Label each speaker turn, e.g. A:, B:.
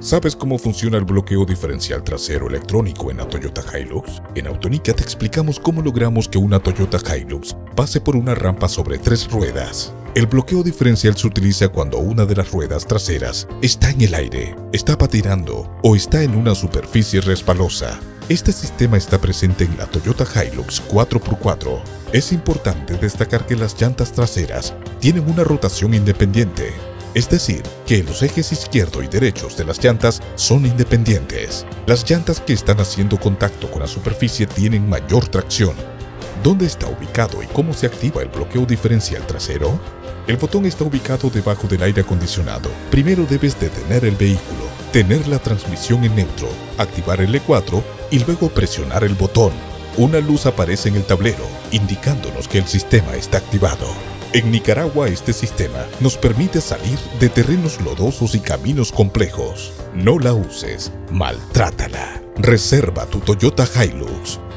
A: ¿Sabes cómo funciona el bloqueo diferencial trasero electrónico en la Toyota Hilux? En Autonica te explicamos cómo logramos que una Toyota Hilux pase por una rampa sobre 3 ruedas. El bloqueo diferencial se utiliza cuando una de las ruedas traseras está en el aire, está patinando o está en una superficie resbalosa. Este sistema está presente en la Toyota Hilux 4x4. Es importante destacar que las llantas traseras tienen una rotación independiente. Es decir, que los ejes izquierdo y derechos de las llantas son independientes. Las llantas que están haciendo contacto con la superficie tienen mayor tracción. ¿Dónde está ubicado y cómo se activa el bloqueo diferencial trasero? El botón está ubicado debajo del aire acondicionado. Primero debes detener el vehículo, tener la transmisión en neutro, activar el E4 y luego presionar el botón. Una luz aparece en el tablero, indicándonos que el sistema está activado. En Nicaragua este sistema nos permite salir de terrenos lodosos y caminos complejos. No la uses, maltrátala. Reserva tu Toyota Hilux.